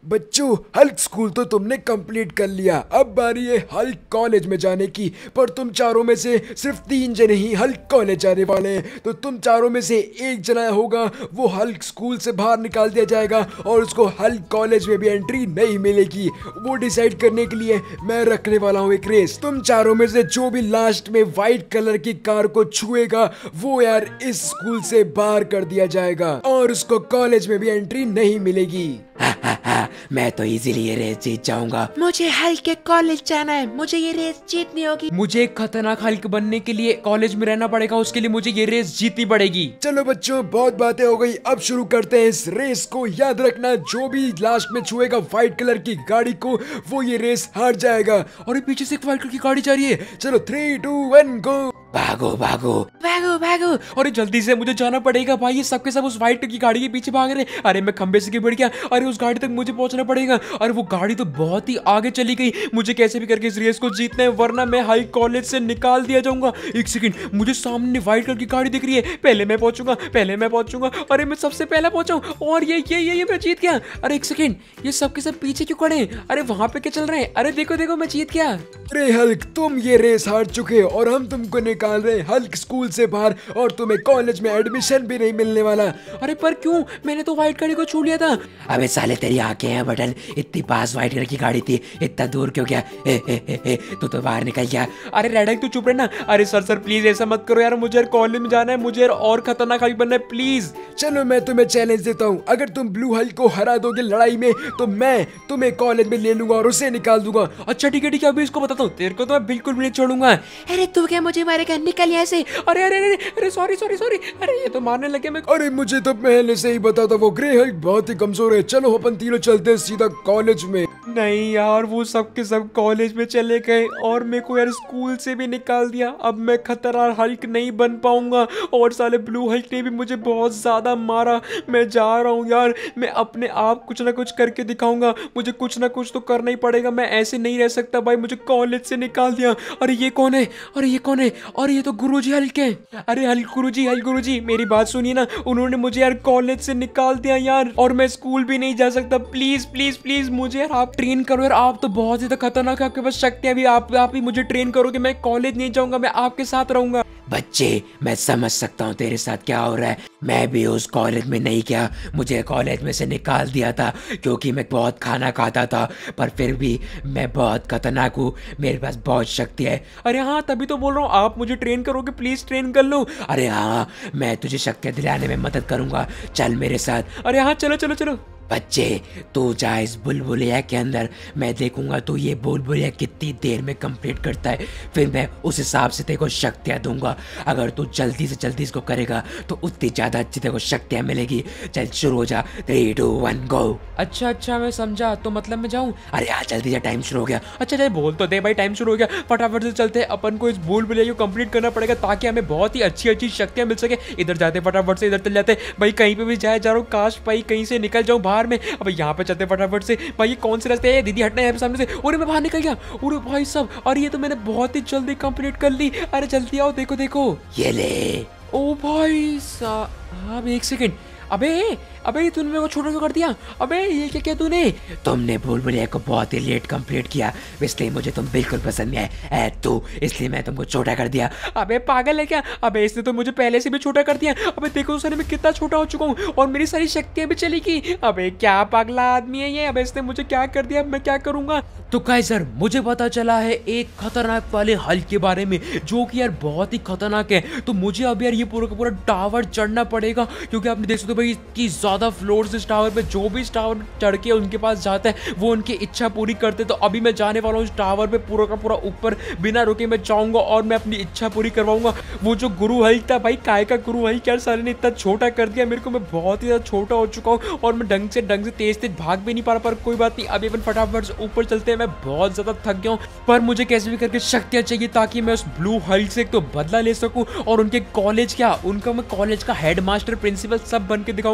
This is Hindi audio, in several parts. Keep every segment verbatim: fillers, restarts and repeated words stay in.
बच्चों, हल्क स्कूल तो तुमने कंप्लीट कर लिया, अब बारी है हल्क कॉलेज में जाने की। पर तुम चारों में से सिर्फ तीन जने ही हल्क कॉलेज जाने वाले हैं, तो तुम चारों में से एक जना होगा वो हल्क स्कूल से बाहर निकाल दिया जाएगा और उसको हल्क कॉलेज में भी एंट्री नहीं मिलेगी। वो डिसाइड करने के लिए मैं रखने वाला हूँ एक रेस। तुम चारों में से जो भी लास्ट में व्हाइट कलर की कार को छुएगा वो यार इस स्कूल से बाहर कर दिया जाएगा और उसको कॉलेज में भी एंट्री नहीं मिलेगी। हा हा हा, मैं तो इजीली ये रेस जीत जाऊंगा। मुझे हल्क के कॉलेज जाना है, मुझे ये रेस जीतनी होगी। मुझे एक खतरनाक हल्क बनने के लिए कॉलेज में रहना पड़ेगा, उसके लिए मुझे ये रेस जीतनी पड़ेगी। चलो बच्चों, बहुत बातें हो गई, अब शुरू करते हैं इस रेस को। याद रखना, जो भी लास्ट में छुएगा व्हाइट कलर की गाड़ी को वो ये रेस हार जाएगा। और पीछे से एक व्हाइट कलर की गाड़ी जा रही है। चलो थ्री टू वन गो। भागो भागो भागो भागो। अरे जल्दी से मुझे जाना पड़ेगा भाई, ये सबके सब उस व्हाइट की गाड़ी के पीछे भाग रहे हैं। अरे मैं खंबे से गिर गया, अरे उस गाड़ी तक मुझे पहुंचना पड़ेगा। अरे वो गाड़ी तो बहुत ही आगे चली गई, मुझे कैसे भी करके इस रेस को जीतना है वरना मैं हाई कॉलेज से निकाल दिया जाऊंगा। एक सेकंड, मुझे सामने व्हाइट कलर की गाड़ी दिख रही है, पहले मैं पहुंचूंगा, पहले मैं पहुंचूंगा। अरे मैं सबसे पहले पहुंचा और ये ये ये, ये मैं जीत गया। अरे एक सेकंड, ये सबके सब पीछे क्यों खड़े हैं? अरे वहां पे क्या चल रहे हैं? अरे देखो देखो, मैं जीत गया। अरे हल्क, तुम ये रेस हार चुके हो और हम तुमको निकाल रहे हैं हल्क स्कूल से बाहर और तुम्हें कॉलेज में एडमिशन भी नहीं मिलने वाला। अरे पर क्यों? मैंने तो व्हाइट गाड़ी को छू लिया था। अबे साले तेरी आंखें हैं बटन, इतनी पास व्हाइट कलर की गाड़ी थी, इतना दूर क्यों गया? ए, ए, ए, ए, तू तो बाहर निकल गया। अरे रेड हल्क तू चुप रहना। अरे सर सर प्लीज ऐसा मत करो यार, मुझे कॉलेज में जाना है, मुझे और खतरनाक हल्क बनना है प्लीज। चलो मैं तुम्हें चैलेंज देता हूँ, अगर तुम ब्लू हल्क को हरा दोगे लड़ाई में तो मैं तुम्हें कॉलेज में ले लूंगा और उसे निकाल दूंगा। अच्छा ठीक है ठीक है, अभी इसको बताता हूँ, तेरे को तो मैं बिल्कुल भी नहीं छोड़ूंगा। अरे तू क्या मुझे मारेगा? निकल यहाँ से। अरे अरे अरे अरे सॉरी सॉरी सॉरी, अरे ये तो मारने लगे मैं। अरे मुझे तो पहले से ही पता था वो ग्रे हल्क बहुत ही कमजोर है। चलो अपन तीनों चलते हैं सीधा कॉलेज में। नहीं यार, वो सब के सब कॉलेज में चले गए और मेरे को यार स्कूल से भी निकाल दिया। अब मैं खतरनाक हल्क नहीं बन पाऊंगा और साले ब्लू हल्क ने भी मुझे बहुत ज्यादा मारा। मैं जा रहा हूँ यार, मैं अपने आप कुछ ना कुछ करके दिखाऊंगा, मुझे कुछ ना कुछ तो करना ही पड़ेगा। मैं ऐसे नहीं रह सकता भाई, मुझे कॉलेज से निकाल दिया। अरे ये कौन है? अरे ये कौन है? अरे ये तो गुरुजी हल्क है। अरे हल्क गुरुजी, हल्क गुरुजी मेरी बात सुनिए ना, उन्होंने मुझे यार कॉलेज से निकाल दिया यार और मैं स्कूल भी नहीं जा सकता। प्लीज प्लीज प्लीज मुझे यार आप ट्रेन करो यार, आप तो बहुत ही खतरनाक है, आपके पास शक्तियां भी, आप आप ही मुझे ट्रेन करोगे, मैं कॉलेज नहीं जाऊंगा, मैं आपके साथ रहूंगा। बच्चे मैं समझ सकता हूँ तेरे साथ क्या हो रहा है, मैं भी उस कॉलेज में नहीं गया, मुझे कॉलेज में से निकाल दिया था क्योंकि मैं बहुत खाना खाता था, पर फिर भी मैं बहुत खतरनाक हूँ, मेरे पास बहुत शक्ति है। अरे हाँ तभी तो बोल रहा हूँ, आप मुझे ट्रेन करोगे, प्लीज ट्रेन कर लो। अरे हाँ मैं तुझे शक्तियाँ दिलाने में मदद करूंगा, चल मेरे साथ। अरे हाँ चलो चलो चलो। बच्चे तू जा इस बुलबुलिया के अंदर, मैं देखूंगा तू ये बुलबुलिया कितनी देर में कंप्लीट करता है, फिर मैं उस हिसाब से तेरे को शक्तियाँ दूंगा। अगर तू जल्दी से जल्दी इसको करेगा तो उतनी ज़्यादा अच्छी तेरे को शक्तियाँ मिलेगी। चल शुरू हो जा, थ्री टू वन गो। अच्छा अच्छा मैं समझा, तो मतलब मैं जाऊँ? अरे यार जल्दी जा, टाइम शुरू हो गया। अच्छा चल बोल तो दे भाई, टाइम शुरू हो गया, फटाफट से चलते हैं। अपन को इस बुलबुलिया को कंप्लीट करना पड़ेगा ताकि हमें बहुत ही अच्छी अच्छी शक्तियाँ मिल सके। इधर जाते फटाफट से, इधर चल जाते भाई, कहीं पे भी जाए जा रहा हूँ, काश भाई कहीं से निकल जाऊँ बाहर में। अब यहाँ पे चलते फटाफट से भाई, ये कौन से रास्ते है? दीदी हटना है यहाँ पे सामने से। अरे मैं बाहर निकल गया। अरे भाई सब, अरे ये तो मैंने बहुत ही जल्दी कंप्लीट कर ली। अरे जल्दी आओ, देखो देखो ये ले। ओ भाई साहब एक सेकंड, अबे अबे तूने मेरे को छोटा क्यों कर दिया? अबे ये क्या किया तूने? तुमने बुलबुलिया को बहुत ही लेट कंप्लीट किया, इसलिए मुझे तुम बिल्कुल पसंद नहीं आए तू, इसलिए मैं तुमको छोटा कर दिया। अबे पागल है क्या? अबे इसने तो मुझे पहले से भी छोटा कर दिया। अबे देखो तो सारे मैं कितना छोटा हो चुका हूँ और मेरी सारी शक्तियाँ भी चली गई। अबे क्या पागला आदमी है ये, अबे इसने मुझे क्या कर दिया, अब मैं क्या करूंगा? तो काइजर मुझे पता चला है एक खतरनाक वाले हल्क के बारे में जो कि यार बहुत ही खतरनाक है। तो मुझे अब यार ये पूरा का पूरा टावर चढ़ना पड़ेगा क्योंकि आपने देख सकते हो भाई इतनी ज्यादा फ्लोर्स इस टावर पे, जो भी इस टावर चढ़ के उनके पास जाता है वो उनकी इच्छा पूरी करते। तो अभी मैं जाने वाला हूँ इस टावर पे पूरा का पूरा ऊपर, बिना रुके मैं जाऊंगा और मैं अपनी इच्छा पूरी करवाऊंगा। वो जो गुरु हल्क था भाई, काय का गुरु हल्क यार, सारे ने इतना छोटा कर दिया मेरे को, मैं बहुत ही ज्यादा छोटा हो चुका हूँ और मैं ढंग से ढंग से तेज तेज भाग भी नहीं पा रहा। पर कोई बात नहीं, अभी अपन फटाफट से ऊपर चलते हैं। मैं बहुत ज्यादा थक गया हूँ पर मुझे कैसे भी करके शक्तियां चाहिए ताकि मैं उस ब्लू हल्क से एक तो बदला ले सकूं और उनके कॉलेज क्या, उनका मैं कॉलेज का हेडमास्टर प्रिंसिपल सब बन के दिखाऊंगा।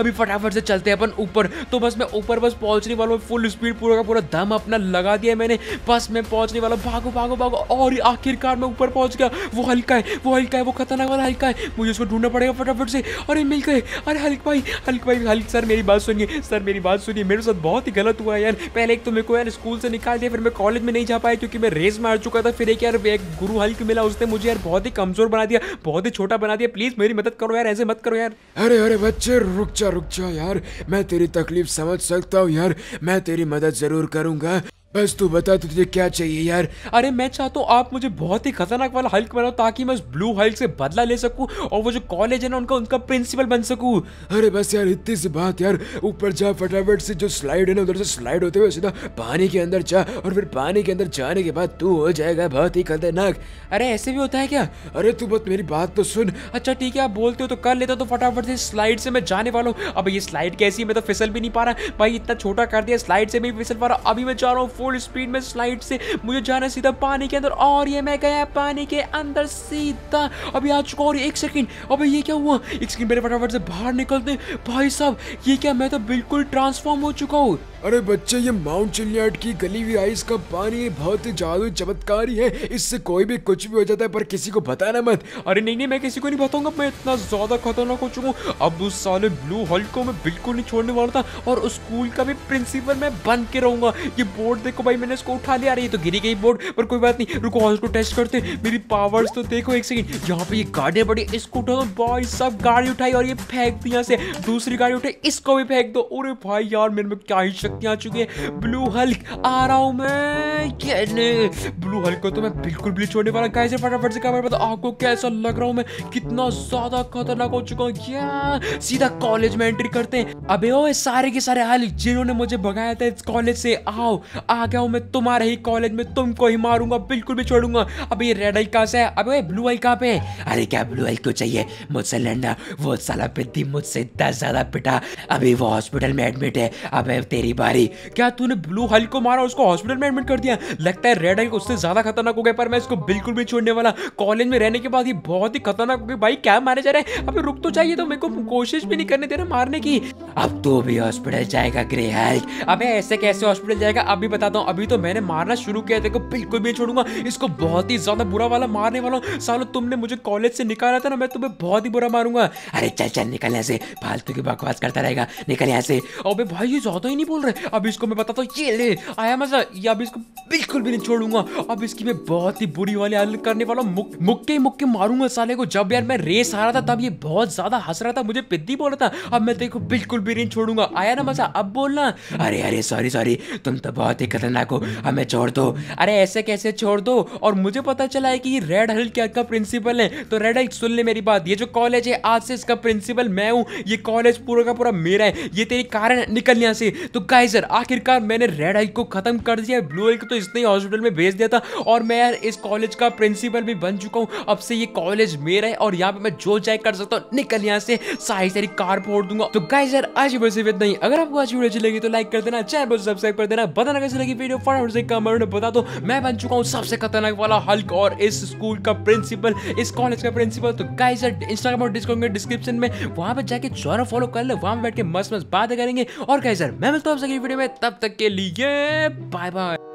अभी फटाफट से चलते हैं अपन ऊपर। तो बस मैं ऊपर बस पहुंचने वाला हूँ, फुल स्पीड पूरा का पूरा दम अपना लगा दिया मैंने, बस मैं पहुंचने वाला। भागो भागो भागो, और आखिरकार मैं ऊपर पहुंच गया। वो हल्का है, वो हल्का है, वो खतरनाक वाला हल्का है, मुझे उसको ढूंढना पड़ेगा फटाफट से। अरे मिल गए। अरे हल्क भाई, हल्क भाई, हल्क सर मेरी बात सुनिए, सर मेरी बात सुनिए, मेरे साथ बहुत ही गलत हुआ यार। पहले एक तो मेरे को यार स्कूल से निकाल दिया, फिर मैं कॉलेज में नहीं जा पाया क्योंकि मैं रेस मार चुका था। फिर एक यार एक गुरु हल्क मिला, उसने मुझे यार बहुत ही कमजोर बना दिया, बहुत ही छोटा बना दिया। प्लीज मेरी मदद करो यार, ऐसे मत करो यार। अरे अरे बच्चे रुक जा रुक जा यार, मैं तेरी तकलीफ समझ सकता हूँ यार, मैं तेरी मदद जरूर करूंगा। बस तू बता तुझे क्या चाहिए यार। अरे मैं चाहता हूँ आप मुझे बहुत ही खतरनाक वाला हल्क बनाओ ताकि मैं उस ब्लू हल्क से बदला ले सकूं और वो जो कॉलेज है ना उनका उनका प्रिंसिपल बन सकूं। अरे बस यार इतनी सी बात यार, ऊपर जा फटाफट से, जो स्लाइड है ना उधर से स्लाइड होते हुए सीधा पानी के अंदर जा, और फिर पानी के अंदर जाने के बाद तू हो जाएगा बहुत ही खतरनाक। अरे ऐसे भी होता है क्या? अरे तू बस मेरी बात तो सुन। अच्छा ठीक है, आप बोलते हो तो कर लेता, तो फटाफट से स्लाइड से मैं जाने वाला हूँ। अब ये स्लाइड कैसी है, मैं तो फिसल भी नहीं पा रहा भाई, इतना छोटा कर दिया, स्लाइड से भी फिसल पा रहा। अभी मैं जा रहा हूँ फुल स्पीड में स्लाइड से, मुझे जाना सीधा पानी के अंदर, और ये मैं गया पानी के अंदर सीधा, अभी आ चुका। और एक सेकंड, अबे ये क्या हुआ? एक सेकंड मेरे फटाफट से बाहर निकलते। भाई साहब ये क्या, मैं तो बिल्कुल ट्रांसफॉर्म हो चुका हूँ। अरे बच्चे ये माउंट चिलियाड की गली हुई आइस का पानी बहुत ही जादुई चमत्कारी है, इससे कोई भी कुछ भी हो जाता है, पर किसी को बताना मत। अरे नहीं नहीं, मैं किसी को नहीं बताऊंगा, मैं इतना ज्यादा खतरनाक हो चुका हूँ। अब उस साले ब्लू हल्क को मैं बिल्कुल नहीं छोड़ने वाला था, और उस स्कूल का भी प्रिंसिपल मैं बन के रहूंगा। ये बोर्ड देखो भाई, मैंने इसको उठा लिया। ये तो गिरी गई बोर्ड, पर कोई बात नहीं, रुको इसको टेस्ट करते। मेरी पावर्स तो देखो, एक सेकंड, यहाँ पे ये गाड़ियां बड़ी, इसको उठा दो भाई, सब गाड़ी उठाई और ये फेंक दी यहाँ से। दूसरी गाड़ी उठाई, इसको भी फेंक दो। अरे भाई यार मेरे में क्या ही शक्तियां आ चुकी है। ब्लू हल्क आ रहा हूं मैं, ब्लू हल्क को तो मैं बिल्कुल भी छोड़ने वाला। कैसे फटाफट से कैमरा बता, आपको कैसा लग रहा हूं मैं, कितना ज्यादा खतरनाक हो चुका हूं। क्या सीधा कॉलेज में एंट्री करते हैं। अबे ओ सारे के सारे हल्क जिन्होंने मुझे भगाया था इस कॉलेज से, आओ आ गया हूं मैं तुम्हारे ही कॉलेज में, तुमको ही मारूंगा, बिल्कुल भी छोड़ूंगा। अबे ये रेड हल्क कहां से है? अबे ब्लू हल्क कहां पे है? अरे क्या ब्लू हल्क को चाहिए मुझसे लड़ना? वो साला पिद्दी मुझसे इतना ज्यादा पिटा, अभी वो हॉस्पिटल में एडमिट है। अबे तेरी बारी। क्या तूने ब्लू हल्क को मारा, उसको हॉस्पिटल में एडमिट कर दिया? लगता है रेड हल्क उससे ज्यादा खतरनाक हो गया, पर मैं इसको बिल्कुल भी छोड़ने वाला। कॉलेज में रहने के बाद ये बहुत ही खतरनाक हो गया। भाई क्या मारे जा रहे हैं? अबे रुक तो चाहिए, तो मेरे को कोशिश भी नहीं करने दे रहा मारने की। अब तो भी हॉस्पिटल जाएगा ग्रे हल्क। अबे ऐसे कैसे हॉस्पिटल जाएगा? अभी बताता हूँ, अभी तो मैंने मारना शुरू किया, देखो बिल्कुल भी छोड़ूंगा इसको, बहुत ही ज्यादा बुरा वाला मारने वाला हूँ। सालो तुमने मुझे कॉलेज से निकाला था ना, मैं तुम्हें बहुत ही बुरा मारूंगा। अरे चल चल निकल यहाँ से, फालतू की बकवास करता रहेगा, निकल यहाँ से। अबे भाई ये ज्यादा ही नहीं बोल रहे। अब इसको मैं बताता हूँ, ये ले आया मजा, ये अब इसको बिल्कुल भी नहीं छोड़ूंगा। अब इसकी मैं बहुत ही बुरी वाली हालत करने वाला हूँ, मुक्के मुक्के मारूंगा साले को। जब यार मैं रेस आ रहा था तब ये बहुत ज्यादा हंस रहा था, मुझे पिद्दी बोल रहा था। अब मैं देखो बिल्कुल भी नहीं छोड़ूंगा। आया ना मजा? अब बोलना। अरे अरे सॉरी सॉरी, तुम तो बहुत ही खतरनाक हो, हमें छोड़ दो। अरे ऐसे कैसे छोड़ दो? और मुझे पता चला है कि ये रेड हल्क का प्रिंसिपल है, तो रेड हल्क सुन ले मेरी बात, ये जो कॉलेज है आज से इसका प्रिंसिपल मैं हूँ, ये कॉलेज पूरा का पूरा मेरा है, ये तेरे कारण निकल यहाँ से। तो गाइस यार आखिरकार मैंने रेड हल्क को खत्म कर दिया, ब्लू हल्क तो इसने हॉस्पिटल में भेज दिया था, और मैं यार इस कॉलेज का प्रिंसिपल भी बन चुका हूँ। अब से ये कॉलेज मेरा है और यहाँ पे मैं जो चाहे कर सकता हूँ। निकल यहाँ से, सारी सारी कार फोड़ दूंगा। तो गाइस यार आज बस इतना ही। अगर आपको आज वीडियो अच्छी लगी तो लाइक कर देना, चैनल को सब्सक्राइब कर देना, बताना कैसी लगी वीडियो फटाफट से कमेंट में बता दो। मैं बन चुका हूँ सबसे खतरनाक वाला हल्क और इस स्कूल का प्रिंसिपल, इस कॉलेज का प्रिंसिपल। तो गाइस यार इंस्टाग्राम और डिस्कॉर्ड में डिस्क्रिप्शन में वहां पे जाके जरा फॉलो कर ले, वहां पे बैठ के मस्त मस्त बातें करेंगे। और गाइस यार मैं मिलता हूँ आपसे अगली वीडियो में, तब तक के लिए बाय बाय।